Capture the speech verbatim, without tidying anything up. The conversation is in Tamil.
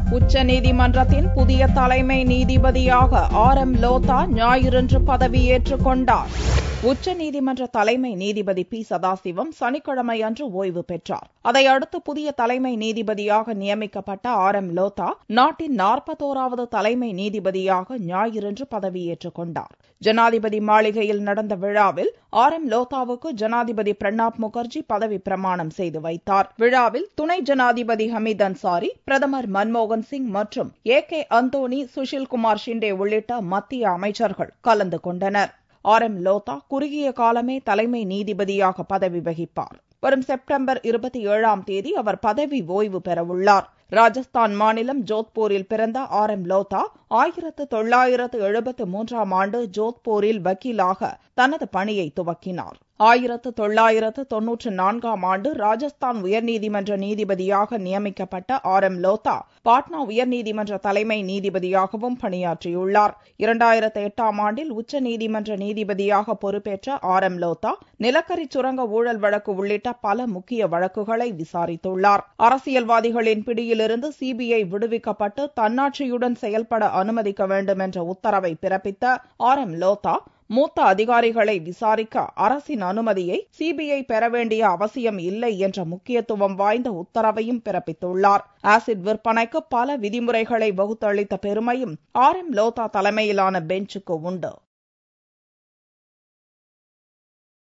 உச்சநீதிமன்றத்தின் புதிய தலைமை நீதிபதியாக ஆர் எம் லோதா ஞாயிறன்று பதவியேற்றுக் கொண்டார். உச்சநீதிமன்ற தலைமை நீதிபதி பி சதாசிவம் சனிக்கிழமை அன்று ஓய்வு பெற்றார். அதையடுத்து புதிய தலைமை நீதிபதியாக நியமிக்கப்பட்ட ஆர் எம் லோதா நாட்டின் நாற்பத்தோராவது தலைமை நீதிபதியாக ஞாயிறன்று பதவியேற்றுக் கொண்டார். ஜனாதிபதி மாளிகையில் நடந்த விழாவில் ஆர் எம் லோதாவுக்கு ஜனாதிபதி பிரணாப் முகர்ஜி பதவி பிரமாணம் செய்து வைத்தார். விழாவில் துணை ஜனாதிபதி ஹமீத் அன்சாரி, பிரதமர் மன்மோகன் சிங் மற்றும் ஏ கே அந்தோனி, சுஷில்குமார் ஷிண்டே உள்ளிட்ட மத்திய அமைச்சர்கள் கலந்து கொண்டனர். ஆர் எம் லோதா குறுகிய காலமே தலைமை நீதிபதியாக பதவி வகிப்பார். வரும் செப்டம்பர் இருபத்தி ஏழாம் தேதி அவர் பதவி ஓய்வு பெறவுள்ளார். ராஜஸ்தான் மாநிலம் ஜோத்பூரில் பிறந்த ஆர் எம் லோதா ஆயிரத்து தொள்ளாயிரத்து எழுபத்து மூன்றாம் ஆண்டு ஜோத்பூரில் வக்கீலாக தனது பணியை துவக்கினார். ஆயிரத்து தொள்ளாயிரத்து தொன்னூற்று நான்காம் ஆண்டு ராஜஸ்தான் உயர்நீதிமன்ற நீதிபதியாக நியமிக்கப்பட்ட ஆர் எம் லோதா பாட்னா உயர்நீதிமன்ற தலைமை நீதிபதியாகவும் பணியாற்றியுள்ளார். இரண்டாயிரத்து எட்டாம் ஆண்டில் உச்சநீதிமன்ற நீதிபதியாக பொறுப்பேற்ற ஆர் எம் லோதா நிலக்கரி சுரங்க ஊழல் வழக்கு உள்ளிட்ட பல முக்கிய வழக்குகளை விசாரித்துள்ளார். அரசியல்வாதிகளின் பிடியிலிருந்து சிபிஐ விடுவிக்கப்பட்டு தன்னாட்சியுடன் செயல்பட அனுமதிக்க வேண்டும் என்ற உத்தரவை பிறப்பித்த ஆர் எம் லோதா மூத்த அதிகாரிகளை விசாரிக்க அரசின் அனுமதியை சிபிஐ பெற வேண்டிய அவசியம் இல்லை என்ற முக்கியத்துவம் வாய்ந்த உத்தரவையும் பிறப்பித்துள்ளார். ஆசிட் விற்பனைக்கு பல விதிமுறைகளை வகுத்தளித்த பெருமையும் ஆர் எம் லோதா தலைமையிலான பெஞ்சுக்கு உண்டு.